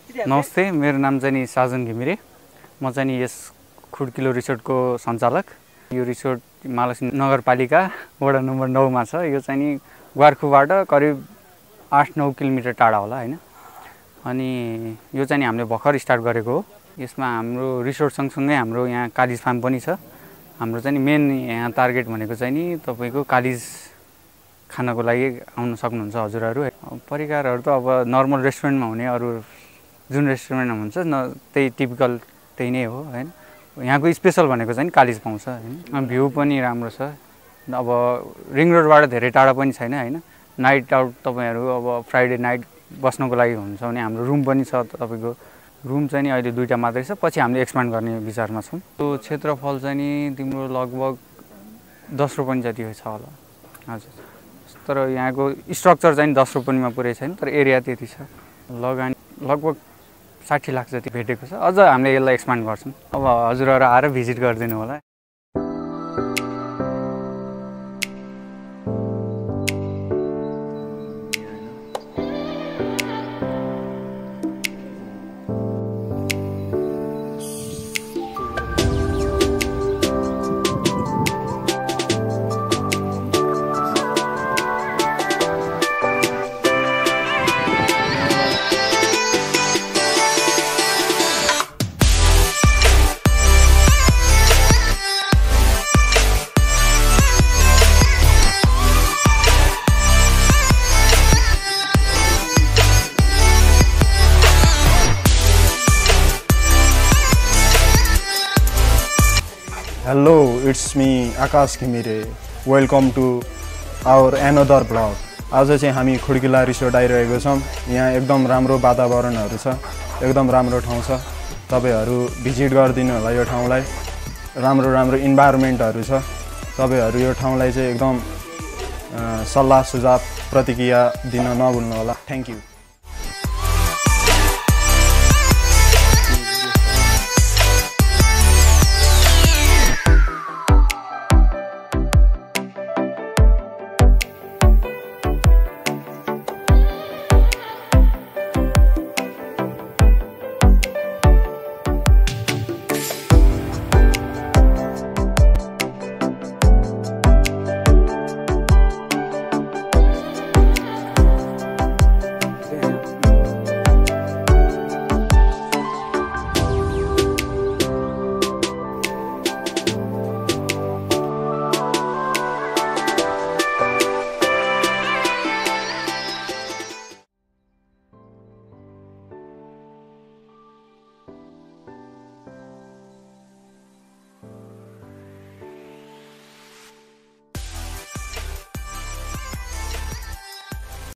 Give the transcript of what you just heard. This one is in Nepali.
नमस्ते, मेरो नाम चाहिँ नि साजन घिमिरे। म चाहिँ नि यस खुड्किलो रिसोर्टको सञ्चालक। यो रिसोर्ट महालक्ष्मी नगरपालिका वडा नम्बर 9 मा छ। यो चाहिँ नि ग्वारखुबाट करिब 8-9 किलोमिटर टाढा होला हैन। अनि यो चाहिँ नि हामीले भर्खर स्टार्ट गरेको हो। यसमा हाम्रो रिसोर्ट सँगसँगै हाम्रो यहाँ कालिज फार्म पनि छ। हाम्रो चाहिँ नि मेन यहाँ टार्गेट भनेको चाहिँ नि तपाईको कालिज खानको लागि आउन सक्नुहुन्छ हजुरहरु। परिकारहरु त अब नर्मल रेस्टुरेन्टमा हुने अरु जुन रेस्टुरेन्टमा हुन्छ त्यही टिपिकल त्यही नै हो हैन। यहाँको स्पेशल भनेको चाहिँ कालिज पाउँछ हैन। भ्यू पनि राम्रो छ। अब रिङ रोडबाट धेरै टाढा पनि छैन हैन। नाइट आउट तपाईहरु अब फ्राइडे नाइट बस्नको लागि हुन्छ भने हाम्रो रुम पनि छ। तपाईको रुम चाहिँ नि अहिले 2टा मात्रै छ। पछि हामीले एक्सपान्ड गर्ने विचारमा छौं। त्यो क्षेत्रफल चाहिँ नि तिम्रो लगभग 10 रोपनी जति छ होला। हजुर। तर यहाँको स्ट्रक्चर चाहिँ 10 रोपनीमा पुरै छैन, तर एरिया त्यति छ। लगानी लगभग 60 लाख जति भेटेको छ। अझ हामीले यसलाई एक्सपान्ड गर्छौं। अब हजुरहरु आएर भिजिट गरिदिनु होला। Hello, it's me Akash Ghimire. Welcome to our another vlog. आज चाहिँ हामी खुड्किला रिसोर्ट आइरहेको छौं। यहाँ एकदम राम्रो वातावरणहरु छ, एकदम राम्रो ठाउँ छ। तपाईहरु भिजिट गर्दिनु होला यो ठाउँलाई। राम्रो इन्भाइरोमेन्टहरु छ। तपाईहरु यो ठाउँलाई चाहिँ एकदम सल्लाह सुझाव प्रतिक्रिया दिन नभुल्नु होला। Thank you.